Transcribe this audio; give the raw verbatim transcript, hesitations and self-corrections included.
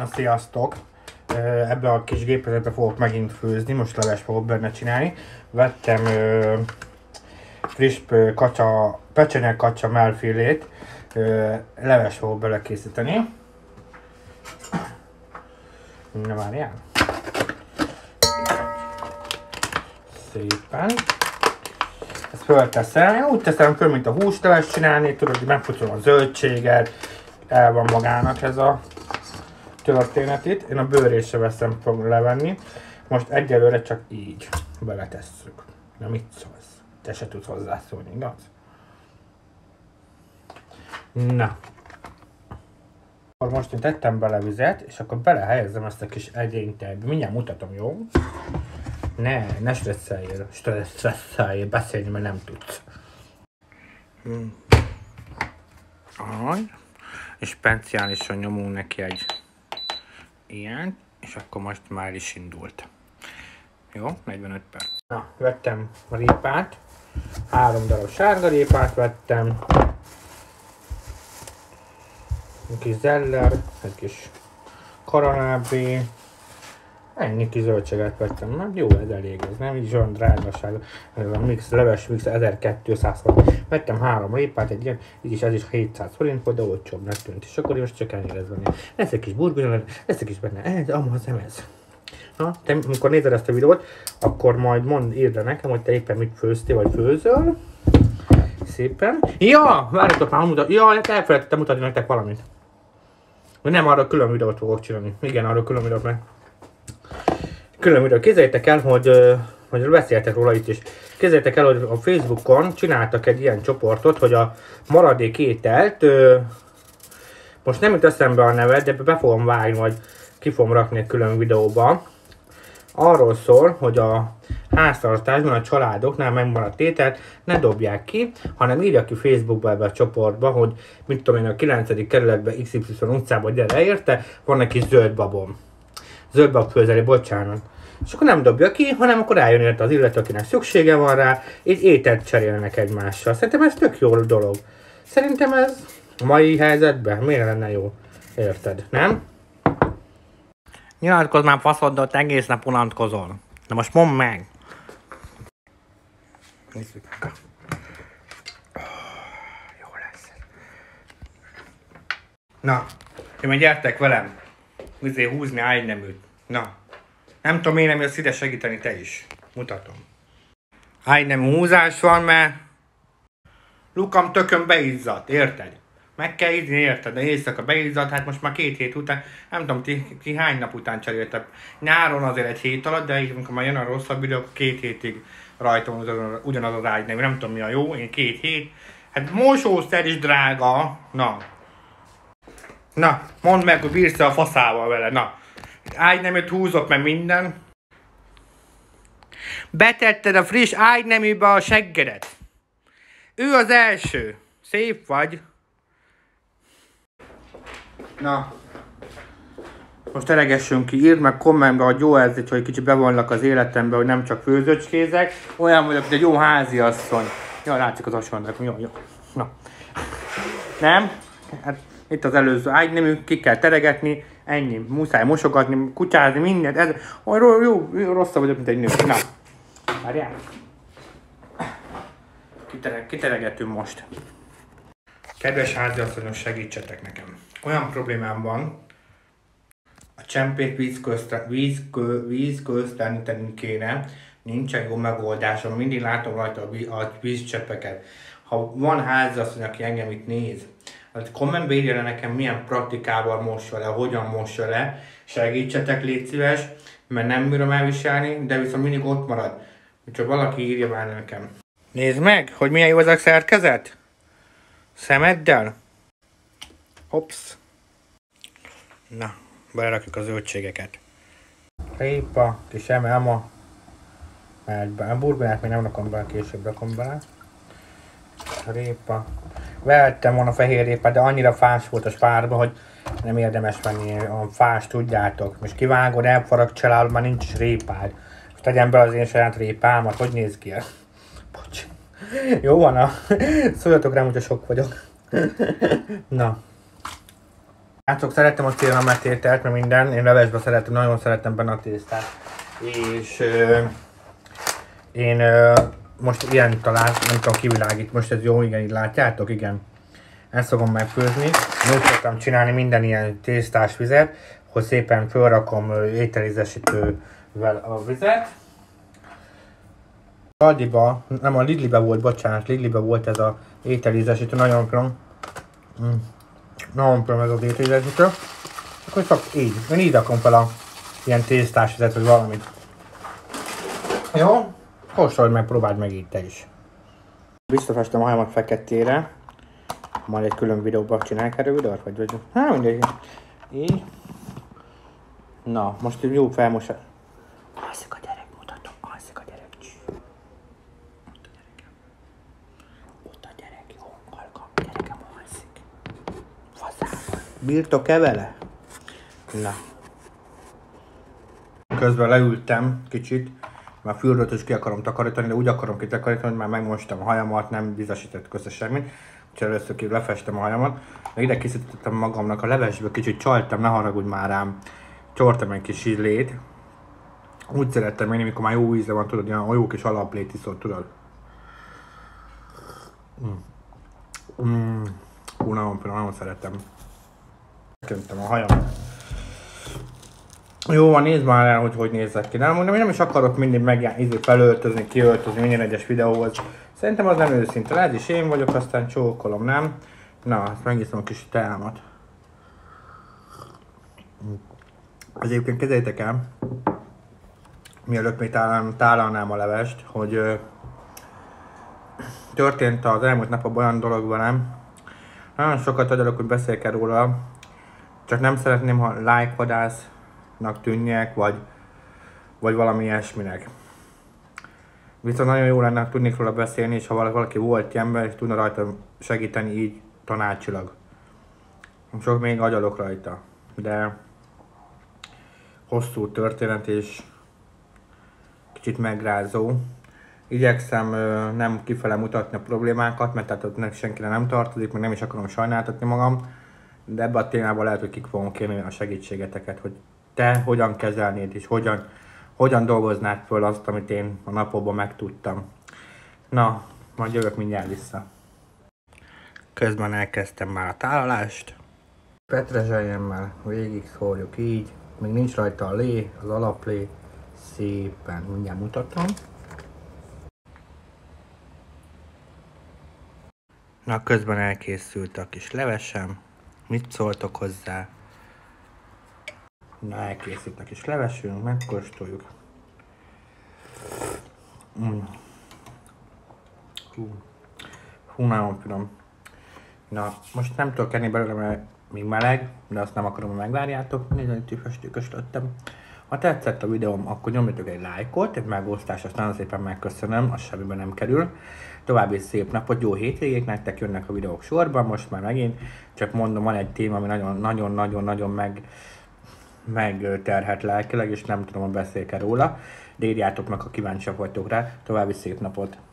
Na, sziasztok! Ebbe a kis gépezetbe fogok megint főzni, most leves fogok benne csinálni. Vettem ö, friss kacsa, pecsenyek kacsa mellfilét, ö, leves fogok bele készíteni. Na, várjál! Szépen. Ezt fölteszem, én úgy teszem föl, mint a húsleves csinálni, tudod, hogy megpucolom a zöldséget, el van magának ez a történet itt. Én a bőrét se veszem, fog levenni. Most egyelőre csak így beletesszük. Na, mit szólsz? Te se tudsz hozzászólni, igaz? Na. Akkor most én tettem bele vizet, és akkor belehelyezem ezt a kis edényt ebbe. Mindjárt mutatom, jó? Ne, ne stresszeljél, stresszeljél, beszélni, mert nem tudsz. Hmm. Ahogy. És speciálisan nyomunk neki egy ilyen, és akkor most már is indult. Jó, negyvenöt perc. Na, vettem a répát, három darab sárga répát vettem, egy kis zeller, egy kis karalábé, ennyi kis zöldséget vettem, na jó, ez elég, ez nem így olyan drágaság, ez a mix, leves mix ezerkétszáz forint. Vettem három répát, egy ilyen, így is ez is hétszáz forint volt, de olcsóbbnak tűnt, és akkor most csak ennyire lesz benne. Lesz egy kis burgonya, lesz egy kis benne, ez, amaz, nem ez. Na, te amikor nézed ezt a videót, akkor majd mondd, írd le nekem, hogy te éppen mit főztél, vagy főzöl. Szépen. Ja, várjatok már, mutat, ja, elfelejtettem mutatni nektek valamit. Nem, arra külön videót fogok csinálni. Igen, arra külön videót meg. Külön videót. Képzeljétek el, hogy, hogy beszéltek róla itt is. Képzeljétek el, hogy a Facebookon csináltak egy ilyen csoportot, hogy a maradék ételt, most nem jut eszembe a neve, de be fogom vágni, vagy ki fogom rakni egy külön videóba. Arról szól, hogy a háztartásban a családoknál megmaradt ételt ne dobják ki, hanem írja ki Facebookba ebbe a csoportba, hogy mit tudom én, a kilencedik kerületben iksz ipszilon utcában gyere érte, van egy kis zöld babom. Zöld bab főzeli, bocsánat. És akkor nem dobja ki, hanem akkor eljön érte az illető, akinek szüksége van rá, így ételt cserélnek egymással. Szerintem ez tök jó dolog. Szerintem ez a mai helyzetben miért lenne jó? Érted, nem? Nyilatkozz már faszoddal, te egész nap unatkozol. Na most mondd meg! Nézzük meg. Jó lesz. Na, ti meg gyertek velem. Azért húzni ágyneműt. Na. Nem tudom, én nem jössz ide segíteni, te is. Mutatom. Ágynemű húzás van, mert lukam tökön beizzadt, érted? Meg kell izni, érted? De éjszaka beizzadt, hát most már két hét után, nem tudom, ti, ti hány nap után cseréltek. Nyáron azért egy hét alatt, de így, amikor már jön a rosszabb videó, akkor két hétig rajta van ugyanaz az ágynemű. Nem tudom, mi a jó, én két hét. Hát mosószer is drága. Na. Na, mondd meg, hogy bírsz a faszával vele, na. Ágyneműt húzok meg minden. Betetted a friss ágyneműbe a seggedet. Ő az első. Szép vagy. Na. Most elegessünk ki, írd meg kommentbe, hogy jó ez, hogy kicsit bevonlak az életembe, hogy nem csak főzőcskézek. Olyan vagyok, mint egy jó háziasszony. Jó, látszik az asvannak, jó, jó. Na. Nem? Hát itt az előző ágynemű, ki kell teregetni, ennyi, muszáj mosogatni, kutyázni, mindent, ez, jó, jó, jó, rosszabb vagyok, mint egy nő. Na, várjál. Kitereg, kiteregetünk most. Kedves háziasszonyok, segítsetek nekem. Olyan problémám van, a csempét vízközteleníteni kéne, nincsen jó megoldásom, mindig látom rajta a vízcseppeket. Ha van háziasszony, aki engem itt néz, hát kommentbe írja le nekem, milyen praktikával mossa le, hogyan mossa le, segítsetek, légy szíves, mert nem bírom elviselni, de viszont mindig ott marad. Csak valaki írja már nekem. Nézd meg, hogy milyen jó ez a szerkezet. Szemeddel. Hopsz. Na, belerakjuk a zöldségeket. Répa, kis emelma. Mehet be. A burgonyát még nem rakom bele, később rakom bele. Répa. Vehettem volna fehér répát, de annyira fás volt a spárba, hogy nem érdemes venni a fás, tudjátok. Most kivágod, elfarag csalál, már nincs is répád. Most tegyem be az én saját répámat, hogy néz ki el? Bocs. Jó van, a... szóljatok rám, hogyha sok vagyok. Na. Látszok, szeretem a cénamet ételt, mert minden. Én levesbe szeretem, nagyon szeretem benne a tésztát. És euh, én euh, most ilyen talán, nem tudom, kivilágít. Most ez jó, igen, így látjátok, igen. Ezt fogom megfőzni. Úgy szoktam csinálni minden ilyen tésztás vizet, hogy szépen fölrakom ételízesítővel a vizet. Aldiba, nem a Lidlibe volt, bocsánat, Lidlibe volt ez a ételízesítő, nagyon finom. Mm. Nagyon finom ez az ételízesítő. Akkor csak így, én így rakom fel a ilyen tésztás vizet, vagy valamit. Jó? Kóstolj meg, próbáld meg így te is. Visszafestem a hajamat feketére. Majd egy külön videóban csinálják erről videót, vagy vagy? Hát mindegy. Így. Na, most jó felmosat. Alszik a gyerek, mutatom, alszik a gyerek. Ott a gyerekem. Ott a gyerek, jó, halka, gyerekem alszik. Faszában. Bírtok-e vele? Na. Közben leültem kicsit, már fürdőt is ki akarom takarítani, de úgy akarom kitakarítani, hogy már megmostam a hajamat, nem vizesített közte semmit. Úgyhogy először ki lefestem a hajamat. Meg ide készítettem magamnak a levesből, kicsit csaltam, ne haragudj már rám. Csortam egy kis ízlét. Úgy szerettem én, amikor már jó íze van, tudod, olyan jó kis alaplét iszol, tudod. Mm. Mm. Hú, nagyon, nagyon szeretem. Köntem a hajam. Jó van, nézd már el, hogy hogy nézzek ki. Nem, nem, nem is akarok mindig meg felöltözni, kiöltözni minden egyes videóhoz. Szerintem az nem őszinte. Lehet is én vagyok, aztán csókolom, nem? Na, ezt megiszom a kis teámat. Az egyébként kezeljétek el, mielőtt még tálalnám a levest, hogy ö, történt az elmúlt napokban olyan dolog velem. Nagyon sokat agyalok, hogy beszéljek el róla, csak nem szeretném, ha like-vadásznak tűnjek, vagy, vagy valami ilyesminek. Viszont nagyon jó lenne, tudnék róla beszélni, és ha valaki volt ember, és tudna rajta segíteni így tanácsilag. Sok még agyalok rajta, de hosszú történet és kicsit megrázó. Igyekszem nem kifele mutatni a problémákat, mert tehát ott senkire nem tartozik, meg nem is akarom sajnáltatni magam, de ebben a témában lehet, hogy kik fogom kérni a segítségeteket, hogy te hogyan kezelnéd és hogyan, hogyan dolgoznád föl azt, amit én a napokban megtudtam. Na, majd jövök mindjárt vissza. Közben elkezdtem már a tálalást. Petrezselyemmel végig szórjuk így, még nincs rajta a lé, az alaplé, szépen mindjárt mutatom. Na, közben elkészült a kis levesem. Mit szóltok hozzá? Na, elkészült a kis levesünk, megkóstoljuk. Mm. Hú. Hú, nagyon finom. Na, most nem tudok enni belőle, mert még meleg, de azt nem akarom, hogy megvárjátok. Nézd, hogy festőkös lettem. Ha tetszett a videóm, akkor nyomjatok egy lájkot, egy megosztást, azt nagyon szépen megköszönöm, az semmiben nem kerül. További szép napot, jó hétvégét, nektek jönnek a videók sorban, most már megint. Csak mondom, van egy téma, ami nagyon-nagyon-nagyon meg, megterhet lelkileg, és nem tudom, hogy beszéljek róla. De írjátok meg, ha kíváncsiak vagytok rá. További szép napot!